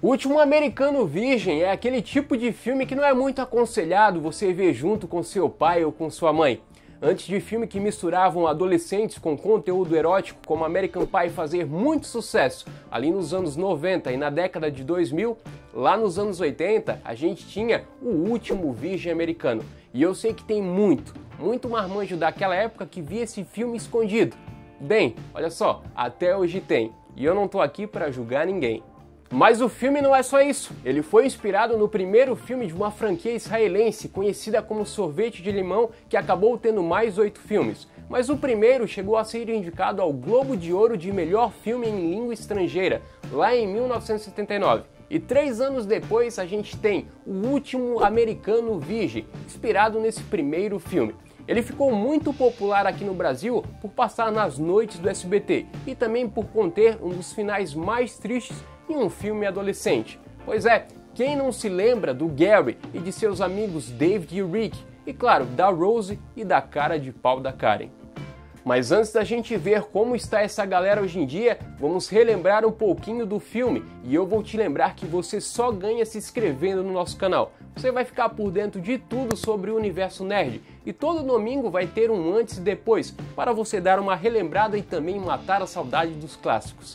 O Último Americano Virgem é aquele tipo de filme que não é muito aconselhado você ver junto com seu pai ou com sua mãe. Antes de filme que misturavam adolescentes com conteúdo erótico, como American Pie fazer muito sucesso ali nos anos 90 e na década de 2000, lá nos anos 80 a gente tinha O Último Virgem Americano. E eu sei que tem muito marmanjo daquela época que via esse filme escondido. Bem, olha só, até hoje tem. E eu não tô aqui para julgar ninguém. Mas o filme não é só isso. Ele foi inspirado no primeiro filme de uma franquia israelense conhecida como Sorvete de Limão, que acabou tendo mais 8 filmes. Mas o primeiro chegou a ser indicado ao Globo de Ouro de melhor filme em língua estrangeira, lá em 1979. E 3 anos depois a gente tem O Último Americano Virgem, inspirado nesse primeiro filme. Ele ficou muito popular aqui no Brasil por passar nas noites do SBT e também por conter um dos finais mais tristes em um filme adolescente. Pois é, quem não se lembra do Gary e de seus amigos David e Rick, e claro, da Rose e da cara de pau da Karen. Mas antes da gente ver como está essa galera hoje em dia, vamos relembrar um pouquinho do filme e eu vou te lembrar que você só ganha se inscrevendo no nosso canal. Você vai ficar por dentro de tudo sobre o universo nerd e todo domingo vai ter um antes e depois para você dar uma relembrada e também matar a saudade dos clássicos.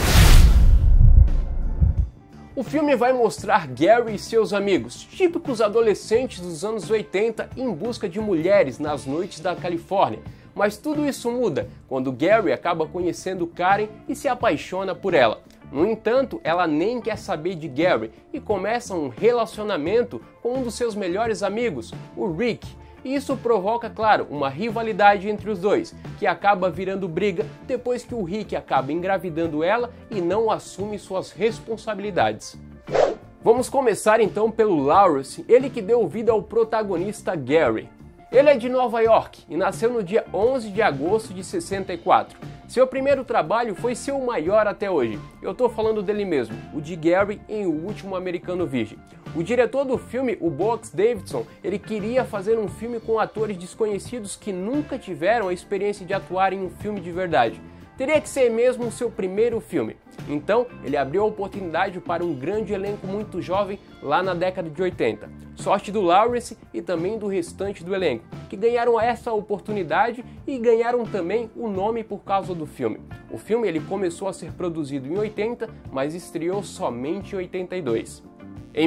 O filme vai mostrar Gary e seus amigos, típicos adolescentes dos anos 80 em busca de mulheres nas noites da Califórnia. Mas tudo isso muda quando Gary acaba conhecendo Karen e se apaixona por ela. No entanto, ela nem quer saber de Gary e começa um relacionamento com um dos seus melhores amigos, o Rick. E isso provoca, claro, uma rivalidade entre os dois, que acaba virando briga depois que o Rick acaba engravidando ela e não assume suas responsabilidades. Vamos começar então pelo Lawrence, ele que deu vida ao protagonista Gary. Ele é de Nova York e nasceu no dia 11 de agosto de 64. Seu primeiro trabalho foi seu maior até hoje. Eu tô falando dele mesmo, o de Gary em O Último Americano Virgem. O diretor do filme, o Box Davidson, ele queria fazer um filme com atores desconhecidos que nunca tiveram a experiência de atuar em um filme de verdade. Teria que ser mesmo o seu primeiro filme. Então, ele abriu a oportunidade para um grande elenco muito jovem lá na década de 80. Sorte do Lawrence e também do restante do elenco, que ganharam essa oportunidade e ganharam também o nome por causa do filme. O filme ele começou a ser produzido em 80, mas estreou somente em 82. Em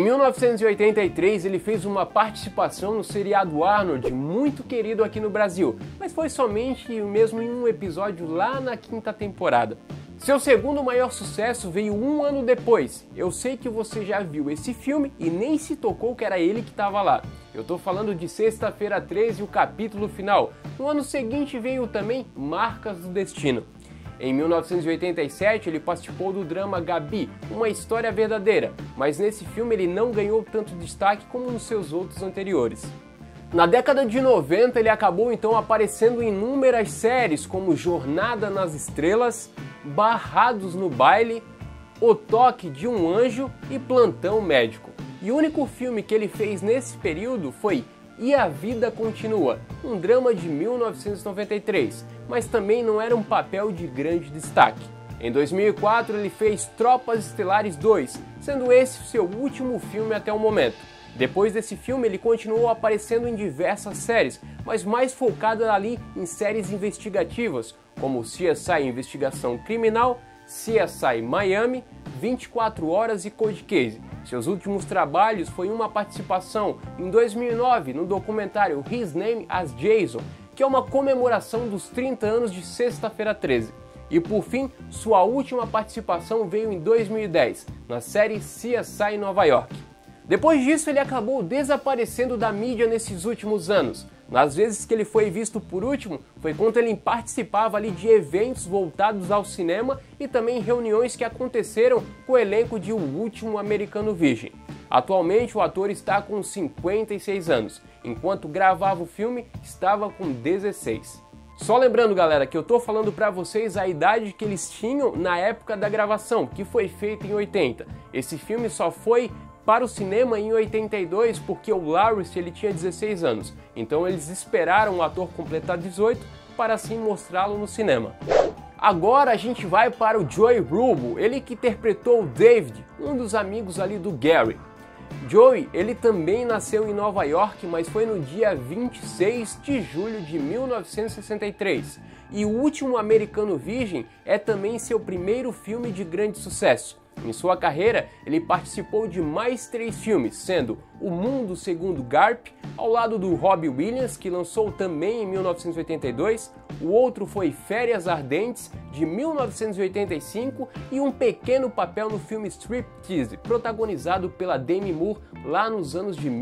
1983, ele fez uma participação no seriado Arnold, muito querido aqui no Brasil, mas foi somente mesmo em um episódio lá na 5ª temporada. Seu segundo maior sucesso veio um ano depois. Eu sei que você já viu esse filme e nem se tocou que era ele que estava lá. Eu tô falando de Sexta-feira 13, o capítulo final. No ano seguinte veio também Marcas do Destino. Em 1987, ele participou do drama Gabi, uma história verdadeira, mas nesse filme ele não ganhou tanto destaque como nos seus outros anteriores. Na década de 90, ele acabou então aparecendo em inúmeras séries como Jornada nas Estrelas, Barrados no Baile, O Toque de um Anjo e Plantão Médico. E o único filme que ele fez nesse período foi E a Vida Continua, um drama de 1993, mas também não era um papel de grande destaque. Em 2004 ele fez Tropas Estelares 2, sendo esse seu último filme até o momento. Depois desse filme ele continuou aparecendo em diversas séries, mas mais focada ali em séries investigativas, como CSI Investigação Criminal, CSI Miami, 24 Horas e Cold Case. Seus últimos trabalhos foi uma participação em 2009 no documentário His Name as Jason, que é uma comemoração dos 30 anos de Sexta-feira 13. E por fim, sua última participação veio em 2010, na série CSI Nova York. Depois disso, ele acabou desaparecendo da mídia nesses últimos anos. Nas vezes que ele foi visto por último, foi quando ele participava ali de eventos voltados ao cinema e também reuniões que aconteceram com o elenco de O Último Americano Virgem. Atualmente, o ator está com 56 anos, enquanto gravava o filme, estava com 16. Só lembrando, galera, que eu tô falando pra vocês a idade que eles tinham na época da gravação, que foi feita em 80. Esse filme só foi para o cinema em 82 porque o Lawrence ele tinha 16 anos, então eles esperaram o ator completar 18 para assim mostrá-lo no cinema. Agora a gente vai para o Joey Rubo, ele que interpretou o David, um dos amigos ali do Gary. Joey, ele também nasceu em Nova York, mas foi no dia 26 de julho de 1963. E O Último Americano Virgem é também seu primeiro filme de grande sucesso. Em sua carreira, ele participou de mais 3 filmes, sendo O Mundo Segundo Garp, ao lado do Robbie Williams, que lançou também em 1982, o outro foi Férias Ardentes, de 1985, e um pequeno papel no filme Striptease, protagonizado pela Demi Moore lá nos anos de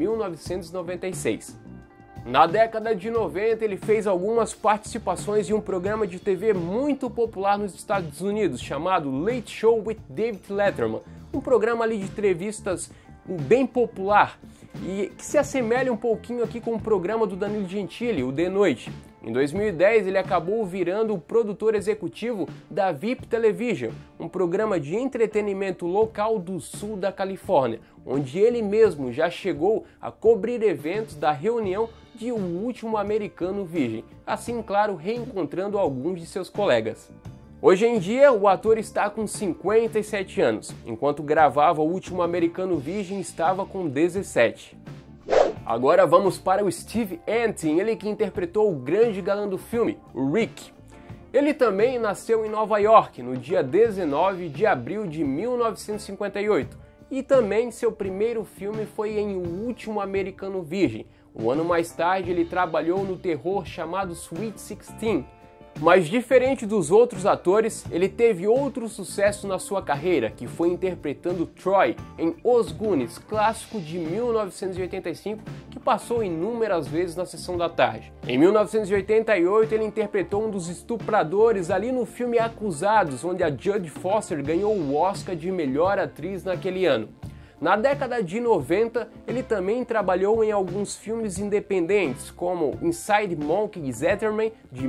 1996. Na década de 90, ele fez algumas participações em um programa de TV muito popular nos Estados Unidos, chamado Late Show with David Letterman, um programa ali de entrevistas bem popular e que se assemelha um pouquinho aqui com o programa do Danilo Gentili, o De Noite. Em 2010, ele acabou virando o produtor executivo da VIP Television, um programa de entretenimento local do sul da Califórnia, onde ele mesmo já chegou a cobrir eventos da reunião de O Último Americano Virgem, assim, claro, reencontrando alguns de seus colegas. Hoje em dia, o ator está com 57 anos, enquanto gravava O Último Americano Virgem estava com 17. Agora vamos para o Steve Antin, ele que interpretou o grande galã do filme, o Rick. Ele também nasceu em Nova York no dia 19 de abril de 1958 e também seu primeiro filme foi em O Último Americano Virgem. Um ano mais tarde ele trabalhou no terror chamado Sweet 16. Mas diferente dos outros atores, ele teve outro sucesso na sua carreira, que foi interpretando Troy em Os Goonies, clássico de 1985, que passou inúmeras vezes na sessão da tarde. Em 1988, ele interpretou um dos estupradores ali no filme Acusados, onde a Jodie Foster ganhou o Oscar de melhor atriz naquele ano. Na década de 90, ele também trabalhou em alguns filmes independentes, como Inside Monkey Zetterman, de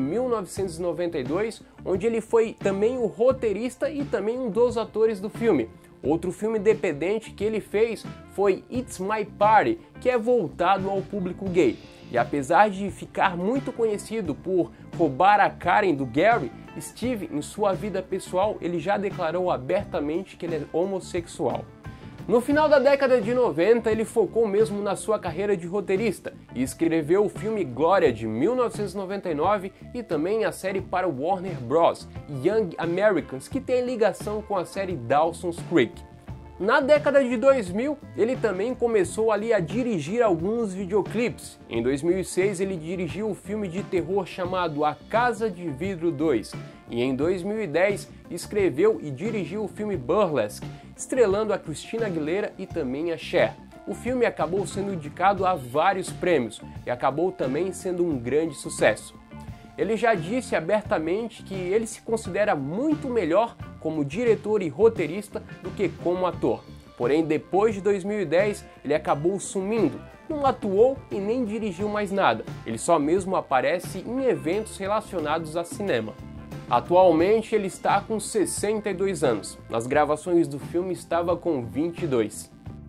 1992, onde ele foi também o roteirista e também um dos atores do filme. Outro filme independente que ele fez foi It's My Party, que é voltado ao público gay. E apesar de ficar muito conhecido por roubar a Karen do Gary, Steve, em sua vida pessoal, ele já declarou abertamente que ele é homossexual. No final da década de 90, ele focou mesmo na sua carreira de roteirista e escreveu o filme Glória, de 1999, e também a série para Warner Bros. Young Americans, que tem ligação com a série Dawson's Creek. Na década de 2000, ele também começou ali a dirigir alguns videoclipes. Em 2006, ele dirigiu o filme de terror chamado A Casa de Vidro 2. E em 2010, escreveu e dirigiu o filme Burlesque, estrelando a Christina Aguilera e também a Cher. O filme acabou sendo indicado a vários prêmios e acabou também sendo um grande sucesso. Ele já disse abertamente que ele se considera muito melhor como diretor e roteirista do que como ator. Porém, depois de 2010, ele acabou sumindo, não atuou e nem dirigiu mais nada. Ele só mesmo aparece em eventos relacionados a cinema. Atualmente, ele está com 62 anos. Nas gravações do filme, estava com 22.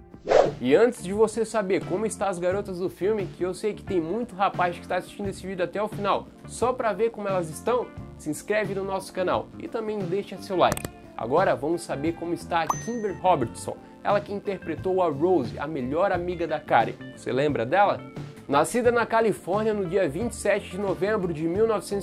E antes de você saber como estão as garotas do filme, que eu sei que tem muito rapaz que está assistindo esse vídeo até o final, só para ver como elas estão, se inscreve no nosso canal e também deixa seu like. Agora vamos saber como está a Kimber Robertson, ela que interpretou a Rose, a melhor amiga da Karen. Você lembra dela? Nascida na Califórnia no dia 27 de novembro de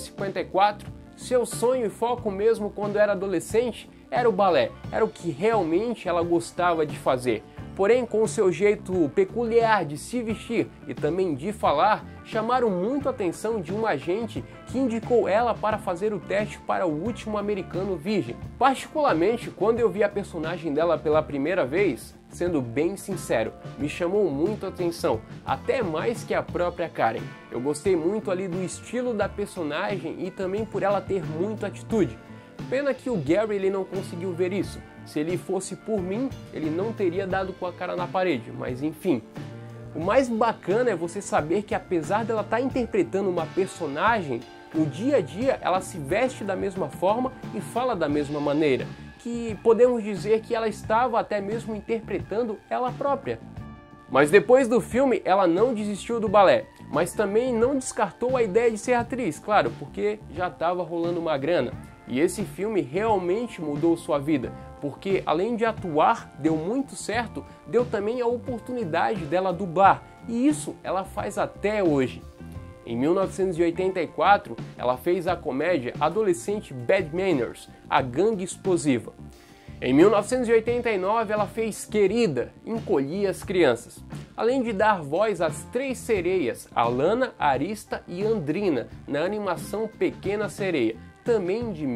1954, seu sonho e foco mesmo quando era adolescente era o balé, era o que realmente ela gostava de fazer. Porém, com seu jeito peculiar de se vestir e também de falar, chamaram muito a atenção de um agente que indicou ela para fazer o teste para O Último Americano Virgem. Particularmente, quando eu vi a personagem dela pela primeira vez, sendo bem sincero, me chamou muito a atenção, até mais que a própria Karen. Eu gostei muito ali do estilo da personagem e também por ela ter muita atitude. Pena que o Gary ele não conseguiu ver isso. Se ele fosse por mim, ele não teria dado com a cara na parede, mas enfim. O mais bacana é você saber que apesar dela estar interpretando uma personagem, no dia a dia ela se veste da mesma forma e fala da mesma maneira, que podemos dizer que ela estava até mesmo interpretando ela própria. Mas depois do filme ela não desistiu do balé, mas também não descartou a ideia de ser atriz, claro, porque já estava rolando uma grana. E esse filme realmente mudou sua vida, porque além de atuar, deu muito certo, deu também a oportunidade dela dublar, e isso ela faz até hoje. Em 1984, ela fez a comédia adolescente Bad Manners, A Gangue Explosiva. Em 1989, ela fez Querida, Encolhi as Crianças, além de dar voz às 3 sereias, Alana, Arista e Andrina, na animação Pequena Sereia, também de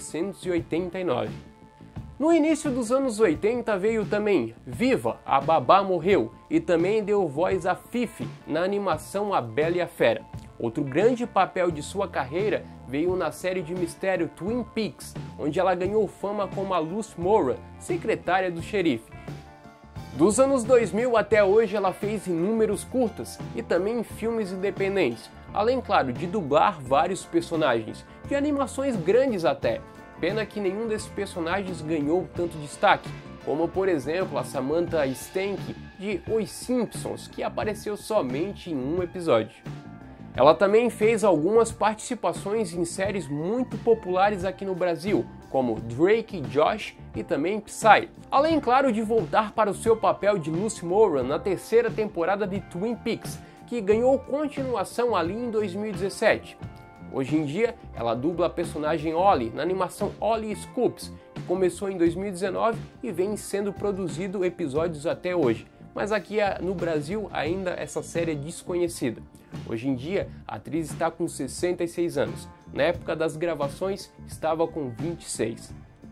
1989. No início dos anos 80 veio também Viva, a Babá Morreu, e também deu voz a Fifi na animação A Bela e a Fera. Outro grande papel de sua carreira veio na série de mistério Twin Peaks, onde ela ganhou fama como a Lucy Moran, secretária do xerife. Dos anos 2000 até hoje ela fez inúmeros curtas e também filmes independentes, além, claro, de dublar vários personagens, de animações grandes até. Pena que nenhum desses personagens ganhou tanto destaque, como por exemplo a Samantha Stank de Os Simpsons, que apareceu somente em um episódio. Ela também fez algumas participações em séries muito populares aqui no Brasil, como Drake e Josh e também Psy. Além, claro, de voltar para o seu papel de Lucy Moran na 3ª temporada de Twin Peaks, que ganhou continuação ali em 2017. Hoje em dia, ela dubla a personagem Ollie na animação Ollie Scoops, que começou em 2019 e vem sendo produzido episódios até hoje. Mas aqui no Brasil ainda essa série é desconhecida. Hoje em dia, a atriz está com 66 anos. Na época das gravações, estava com 26.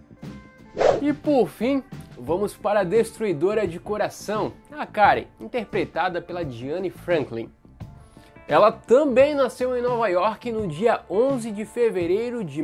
E por fim, vamos para a destruidora de coração, a Karen, interpretada pela Diane Franklin. Ela também nasceu em Nova York no dia 11 de fevereiro de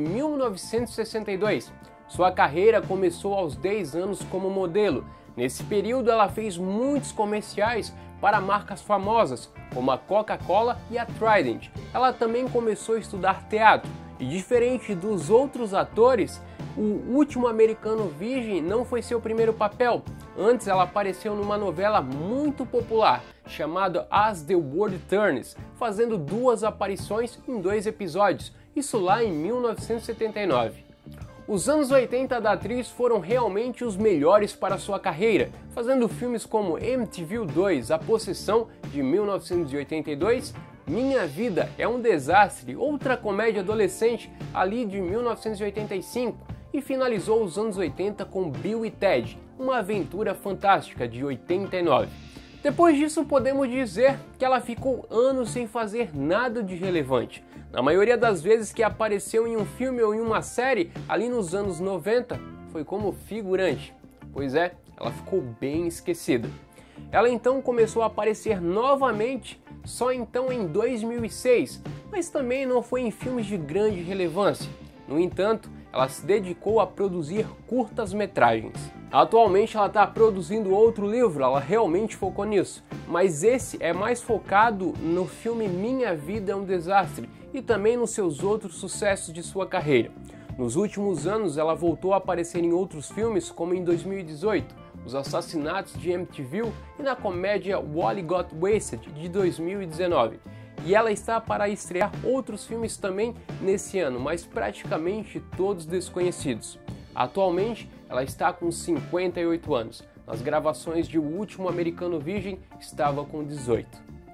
1962. Sua carreira começou aos 10 anos como modelo. Nesse período ela fez muitos comerciais para marcas famosas, como a Coca-Cola e a Trident. Ela também começou a estudar teatro, e diferente dos outros atores, O Último Americano Virgem não foi seu primeiro papel. Antes ela apareceu numa novela muito popular, chamada As the World Turns, fazendo 2 aparições em 2 episódios, isso lá em 1979. Os anos 80 da atriz foram realmente os melhores para sua carreira, fazendo filmes como MTV 2, A Possessão, de 1982, Minha Vida é um Desastre, outra comédia adolescente, ali de 1985, e finalizou os anos 80 com Bill e Ted, Uma Aventura Fantástica, de 89. Depois disso, podemos dizer que ela ficou anos sem fazer nada de relevante. Na maioria das vezes que apareceu em um filme ou em uma série, ali nos anos 90, foi como figurante. Pois é, ela ficou bem esquecida. Ela então começou a aparecer novamente só então em 2006, mas também não foi em filmes de grande relevância. No entanto, ela se dedicou a produzir curtas-metragens. Atualmente ela está produzindo outro livro, ela realmente focou nisso, mas esse é mais focado no filme Minha Vida é um Desastre e também nos seus outros sucessos de sua carreira. Nos últimos anos ela voltou a aparecer em outros filmes, como em 2018, Os Assassinatos de Amityville e na comédia Wally Got Wasted de 2019. E ela está para estrear outros filmes também nesse ano, mas praticamente todos desconhecidos. Atualmente, ela está com 58 anos. Nas gravações de O Último Americano Virgem, estava com 18.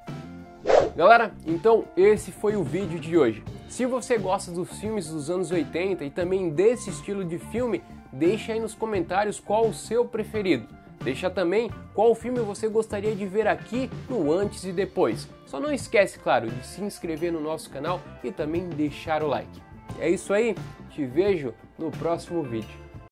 Galera, então esse foi o vídeo de hoje. Se você gosta dos filmes dos anos 80 e também desse estilo de filme, deixa aí nos comentários qual o seu preferido. Deixa também qual filme você gostaria de ver aqui no antes e depois. Só não esquece, claro, de se inscrever no nosso canal e também deixar o like. É isso aí, te vejo no próximo vídeo.